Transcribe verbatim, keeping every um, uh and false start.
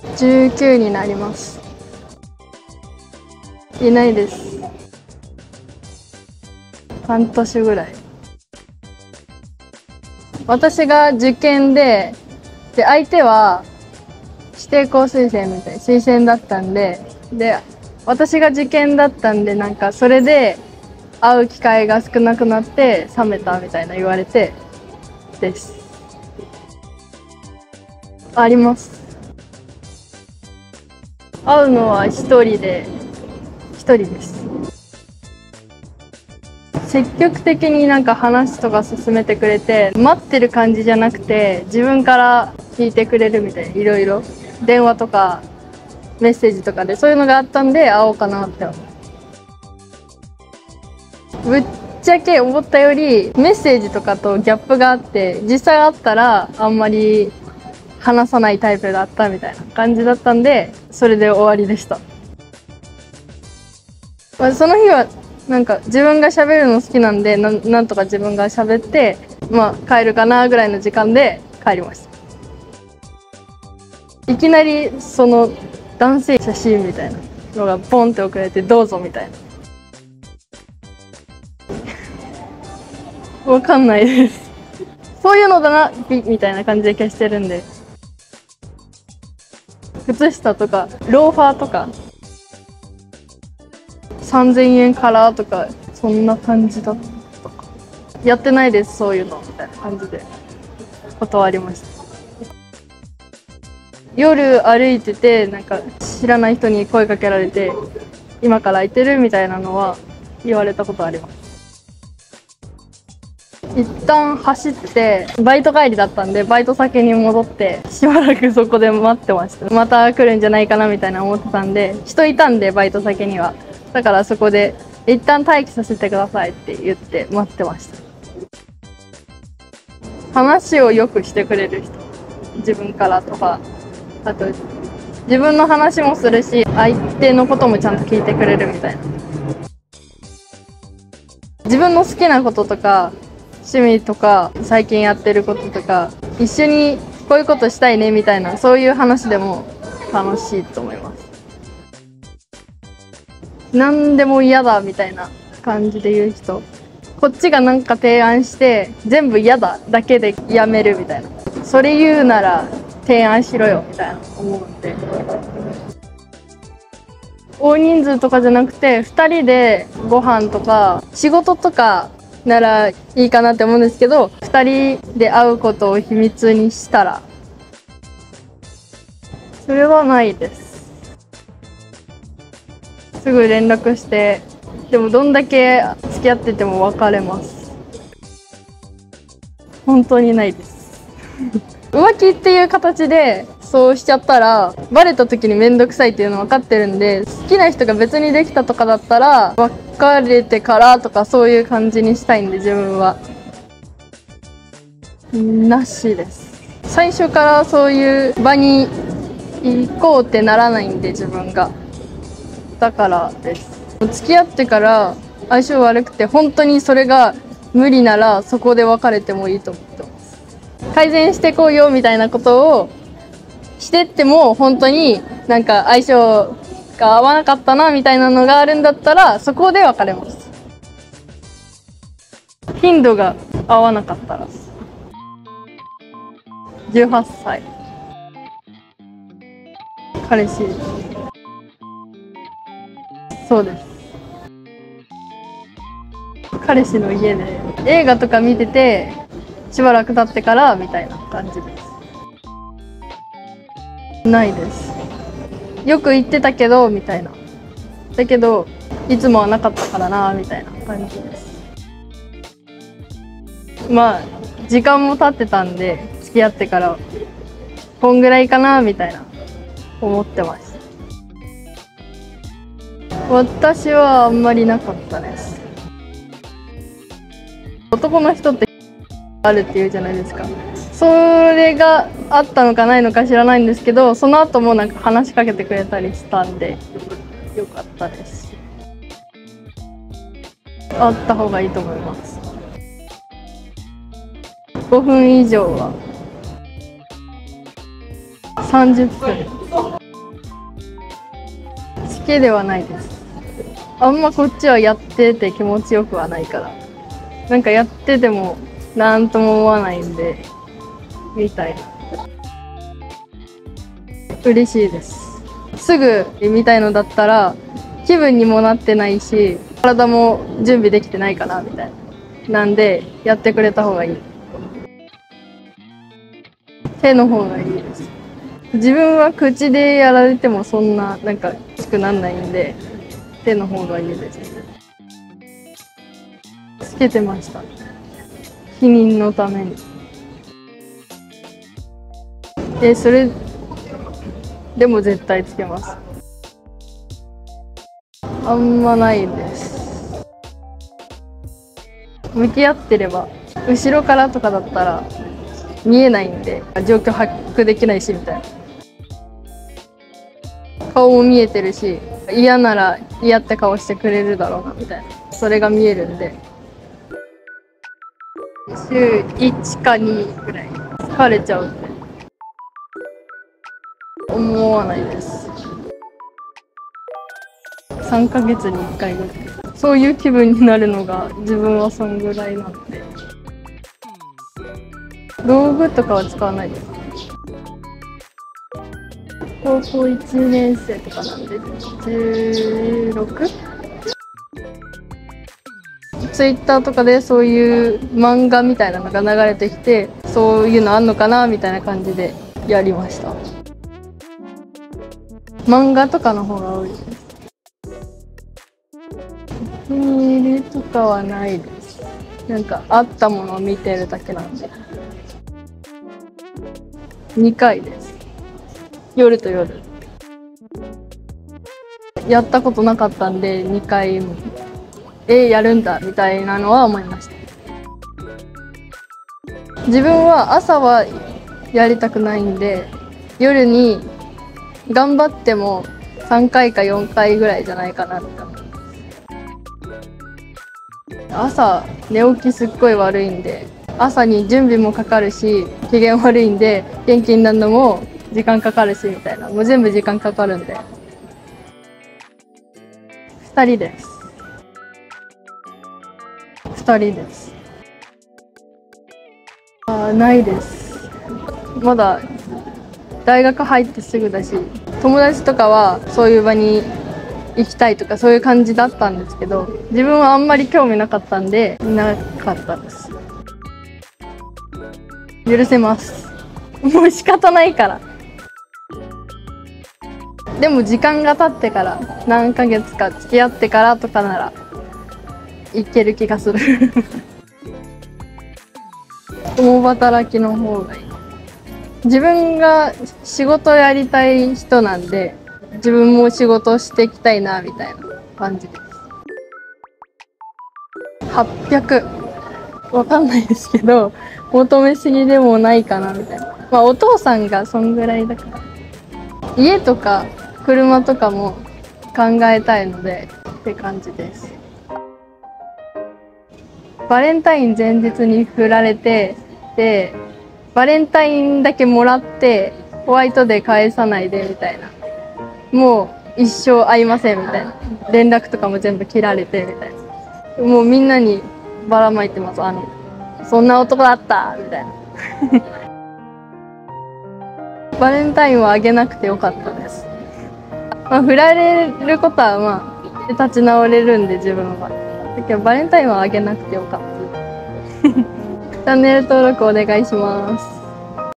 じゅうきゅうになります。いないです。半年ぐらい。私が受験で、で、相手は指定校推薦みたいな推薦だったんで、で、私が受験だったんで、なんかそれで会う機会が少なくなって冷めたみたいな言われてです。あります。会うのは一人で、一人です。積極的になんか話とか進めてくれて、待ってる感じじゃなくて、自分から聞いてくれるみたいな、いろいろ。電話とか、メッセージとかで、そういうのがあったんで、会おうかなって思う。ぶっちゃけ思ったより、メッセージとかとギャップがあって、実際会ったら、あんまり話さないタイプだったみたいな感じだったんで、それで終わりでした。まあ、その日は、なんか自分が喋るの好きなんで、な、なんとか自分が喋って、まあ帰るかなぐらいの時間で帰りました。いきなりその男性写真みたいなのがポンって送られてどうぞみたいな。わかんないです。そういうのだな、みたいな感じで消してるんで。靴下とか、ローファーとか、さんぜんえんからとか、そんな感じだったか。やってないです、そういうの、みたいな感じで断りました。夜歩いてて、なんか知らない人に声かけられて、今から空いてるみたいなのは言われたことあります。一旦走って、バイト帰りだったんで、バイト先に戻って、しばらくそこで待ってました。また来るんじゃないかなみたいな思ってたんで、人いたんで、バイト先には。だからそこで、一旦待機させてくださいって言って待ってました。話をよくしてくれる人。自分からとか、あと、自分の話もするし、相手のこともちゃんと聞いてくれるみたいな。自分の好きなこととか、趣味とか、最近やってることとか、一緒にこういうことしたいねみたいな、そういう話でも楽しいと思います。何でも嫌だみたいな感じで言う人。こっちがなんか提案して、全部嫌だだけでやめるみたいな。それ言うなら提案しろよみたいな思うんで。大人数とかじゃなくて、ふたりでご飯とか、仕事とかならいいかなって思うんですけど、ふたりで会うことを秘密にしたら、それはないです。すぐ連絡して、でもどんだけ付き合ってても別れます。本当にないです。浮気っていう形でそうしちゃったら、バレた時にめんどくさいっていうの分かってるんで、好きな人が別にできたとかだったら、別れてからとかそういう感じにしたいんで、自分は。なしです。最初からそういう場に行こうってならないんで、自分が。だからです。付き合ってから相性悪くて、本当にそれが無理ならそこで別れてもいいと思ってます。改善してこうよみたいなことをしてっても、本当になんか相性が合わなかったなみたいなのがあるんだったら、そこで別れます。頻度が合わなかったら。じゅうはっさい。彼氏。そうです。彼氏の家で映画とか見てて、しばらく経ってからみたいな感じです。ないです。よく言ってたけどみたいな。だけどいつもはなかったからなみたいな感じです。まあ時間も経ってたんで、付き合ってからこんぐらいかなみたいな思ってました。私はあんまりなかったです。男の人ってあるっていうじゃないですか。それがあったのかないのか知らないんですけど、その後もなんか話しかけてくれたりしたんでよかったですし、あった方がいいと思います。ごふん以上は。さんじゅっぷん。 好きではないです。あんまこっちはやってて気持ちよくはないから。なんかやっててもなんとも思わないんで、みたいな。嬉しいです。すぐみたいのだったら気分にもなってないし、体も準備できてないかなみたいな。なんでやってくれた方がいい。手の方がいいです。自分は口でやられてもそんななんかきつくなんないんで、手の方がいいです。つけてました。避妊のために。え、それでも絶対つけます。あんまないです。向き合ってれば、後ろからとかだったら見えないんで、状況把握できないしみたいな。顔も見えてるし、嫌なら嫌って顔してくれるだろうなみたいな。それが見えるんで。週いちかにぐらい疲れちゃうって思わないです。さんかげつにいっかいぐらい。そういう気分になるのが自分はそんぐらいなので。道具とかは使わないです。高校いちねん生とかなんでじゅうろく？ツイッターとかでそういう漫画みたいなのが流れてきて、そういうのあんのかなみたいな感じでやりました。漫画とかの方が多いです。お気に入りとかはないです。なんかあったものを見てるだけなんで。にかいです。夜と夜。やったことなかったんでにかいも。え、やるんだみたいなのは思いました。自分は朝はやりたくないんで、夜に頑張ってもさんかいかよんかいぐらいじゃないかなって思います。朝寝起きすっごい悪いんで、朝に準備もかかるし、機嫌悪いんで元気になるのも時間かかるしみたいな、もう全部時間かかるんで。ふたりです。ふたりです。あ、ないです。まだ大学入ってすぐだし、友達とかはそういう場に行きたいとかそういう感じだったんですけど、自分はあんまり興味なかったんでいなかったです。許せます。もう仕方ないから。でも時間が経ってから、何ヶ月か付き合ってからとかならいける気がする。共働きの方がいい。自分が仕事やりたい人なんで、自分も仕事していきたいなみたいな感じです。はっぴゃく。わかんないですけど、求めすぎでもないかなみたいな。まあお父さんがそんぐらいだから。家とか車とかも考えたいのでって感じです。バレンタイン前日に振られて、で、バレンタインだけもらってホワイトデー返さないでみたいな。もう一生会いませんみたいな。連絡とかも全部切られてみたいな。もうみんなにばらまいてます。あの、そんな男だったみたいな。バレンタインはあげなくてよかったです。まあ、振られることはまあ、立ち直れるんで自分は。だけどバレンタインはあげなくてよかった。チャンネル登録お願いします。